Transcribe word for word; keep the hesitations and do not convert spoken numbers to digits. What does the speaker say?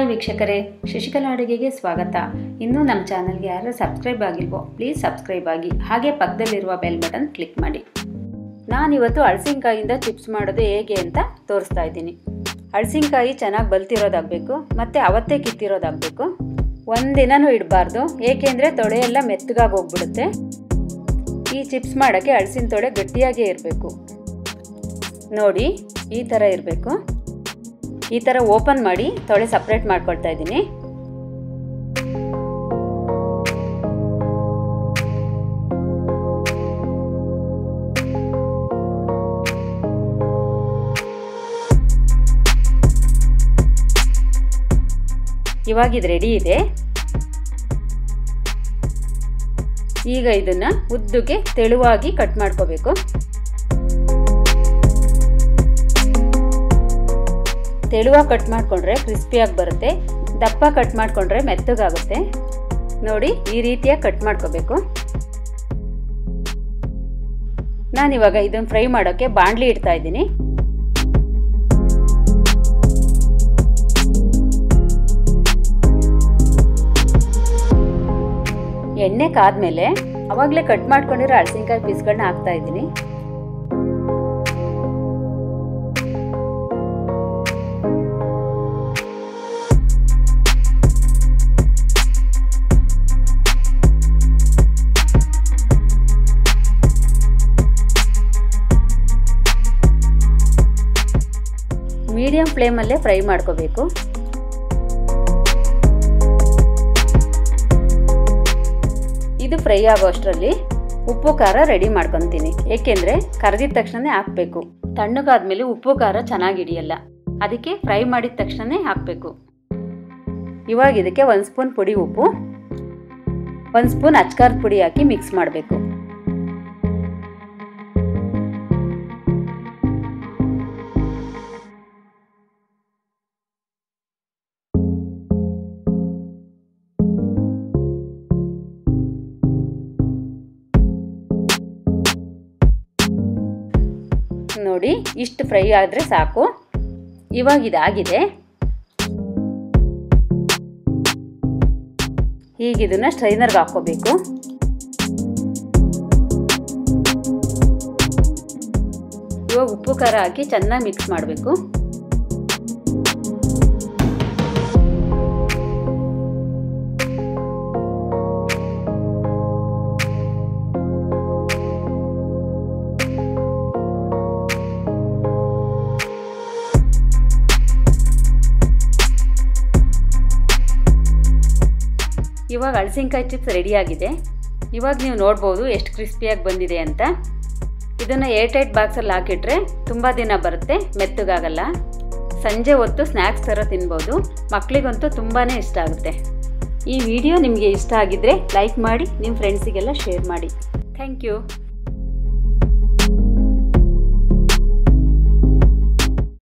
Hi ವೀಕ್ಷಕರೇ, ಶಶಿಕಲಾ ಅಡುಗೆಗೆ ಸ್ವಾಗತ. ಇನ್ನೂ ನಮ್ಮ ಚಾನಲ್ಗೆ ಯಾರು ಸಬ್ಸ್ಕ್ರೈಬ್ ಆಗಿಲ್ವೋ ಪ್ಲೀಸ್ ಸಬ್ಸ್ಕ್ರೈಬ್ ಆಗಿ, ಹಾಗೆ ಪಕ್ಕದಲ್ಲಿರುವ ಬೆಲ್ ಬಟನ್ ಕ್ಲಿಕ್ ಮಾಡಿ. ನಾನಿವತ್ತು ಹಲಸಿನಕಾಯಿಂದ ಚಿಪ್ಸ್ ಮಾಡೋದು ಹೇಗೆ ಅಂತ ತೋರಿಸ್ತಾ ಇದ್ದೀನಿ. ಹಲಸಿನಕಾಯಿ ಚೆನ್ನಾಗಿ ಬಲ್ತಿರೋದಾಗಬೇಕು ಮತ್ತು ಅವತ್ತೇ ಕಿತ್ತಿರೋದಾಗಬೇಕು. ಒಂದಿನನೂ ಇಡಬಾರ್ದು, ಏಕೆಂದರೆ ತೊಳೆಯೆಲ್ಲ ಮೆತ್ತಗಾಗಿ ಹೋಗ್ಬಿಡುತ್ತೆ. ಈ ಚಿಪ್ಸ್ ಮಾಡೋಕ್ಕೆ ಹಲಸಿನ ತೊಳೆ ಗಟ್ಟಿಯಾಗೇ ಇರಬೇಕು. ನೋಡಿ, ಈ ಥರ ಇರಬೇಕು. ಈ ಥರ ಓಪನ್ ಮಾಡಿ ತೊಳೆ ಸಪ್ರೇಟ್ ಮಾಡ್ಕೊಳ್ತಾ ಇದ್ದೀನಿ. ಇವಾಗ ಇದು ರೆಡಿ ಇದೆ. ಈಗ ಇದನ್ನ ಉದ್ದಕ್ಕೆ ತೆಳುವಾಗಿ ಕಟ್ ಮಾಡ್ಕೋಬೇಕು. ತೆಳುವಾಗಿ ಕಟ್ ಮಾಡಿಕೊಂಡ್ರೆ ಕ್ರಿಸ್ಪಿಯಾಗಿ ಬರುತ್ತೆ, ದಪ್ಪ ಕಟ್ ಮಾಡಿಕೊಂಡ್ರೆ ಮೆತ್ತಗಾಗುತ್ತೆ. ನೋಡಿ, ಈ ರೀತಿಯಾಗಿ ಕಟ್ ಮಾಡ್ಕೋಬೇಕು. ನಾನಿವಾಗ ಇದನ್ನು ಫ್ರೈ ಮಾಡೋಕ್ಕೆ ಬಾಣಲಿ ಇಡ್ತಾ ಇದ್ದೀನಿ. ಎಣ್ಣೆ ಕಾದ್ಮೇಲೆ ಅವಾಗಲೇ ಕಟ್ ಮಾಡ್ಕೊಂಡಿರೋ ಹಲಸಿನಕಾಯಿ ಪೀಸ್ಗಳನ್ನ ಹಾಕ್ತಾ ಇದ್ದೀನಿ. ಮೀಡಿಯಂ ಫ್ಲೇಮಲ್ಲೇ ಫ್ರೈ ಮಾಡ್ಕೋಬೇಕು. ಇದು ಫ್ರೈ ಆಗೋ ಅಷ್ಟರಲ್ಲಿ ಉಪ್ಪು ಖಾರ ರೆಡಿ ಮಾಡ್ಕೊತೀನಿ, ಏಕೆಂದರೆ ಕರೆದಿದ ತಕ್ಷಣನೇ ಹಾಕಬೇಕು. ತಣ್ಣಗಾದ್ಮೇಲೆ ಉಪ್ಪು ಖಾರ ಚೆನ್ನಾಗಿ ಹಿಡಿಯಲ್ಲ, ಅದಕ್ಕೆ ಫ್ರೈ ಮಾಡಿದ ತಕ್ಷಣನೇ ಹಾಕಬೇಕು. ಇವಾಗ ಇದಕ್ಕೆ ಒಂದು ಸ್ಪೂನ್ ಪುಡಿ ಉಪ್ಪು, ಒಂದು ಸ್ಪೂನ್ ಅಚ್ಕಾರದ ಪುಡಿ ಹಾಕಿ ಮಿಕ್ಸ್ ಮಾಡಬೇಕು. ನೋಡಿ, ಇಷ್ಟು ಫ್ರೈ ಆದರೆ ಸಾಕು. ಇವಾಗ ಇದಾಗಿದೆ. ಈಗ ಇದನ್ನ ಸ್ಟ್ರೈನರ್ಗೆ ಹಾಕೋಬೇಕು. ಇವಾಗ ಉಪ್ಪು ಖಾರ ಹಾಕಿ ಚೆನ್ನಾಗಿ ಮಿಕ್ಸ್ ಮಾಡಬೇಕು. ಇವಾಗ ಹಲಸಿನಕಾಯಿ ಚಿಪ್ಸ್ ರೆಡಿಯಾಗಿದೆ. ಇವಾಗ ನೀವು ನೋಡ್ಬೋದು ಎಷ್ಟು ಕ್ರಿಸ್ಪಿಯಾಗಿ ಬಂದಿದೆ ಅಂತ. ಇದನ್ನು ಏರ್ ಟೈಟ್ ಬಾಕ್ಸಲ್ಲಿ ಹಾಕಿಟ್ರೆ ತುಂಬ ದಿನ ಬರುತ್ತೆ, ಮೆತ್ತಗಾಗಲ್ಲ. ಸಂಜೆ ಹೊತ್ತು ಸ್ನ್ಯಾಕ್ಸ್ ಥರ ತಿನ್ಬೋದು. ಮಕ್ಕಳಿಗಂತೂ ತುಂಬಾ ಇಷ್ಟ ಆಗುತ್ತೆ. ಈ ವಿಡಿಯೋ ನಿಮಗೆ ಇಷ್ಟ ಆಗಿದ್ದರೆ ಲೈಕ್ ಮಾಡಿ, ನಿಮ್ಮ ಫ್ರೆಂಡ್ಸಿಗೆಲ್ಲ ಶೇರ್ ಮಾಡಿ. Thank you.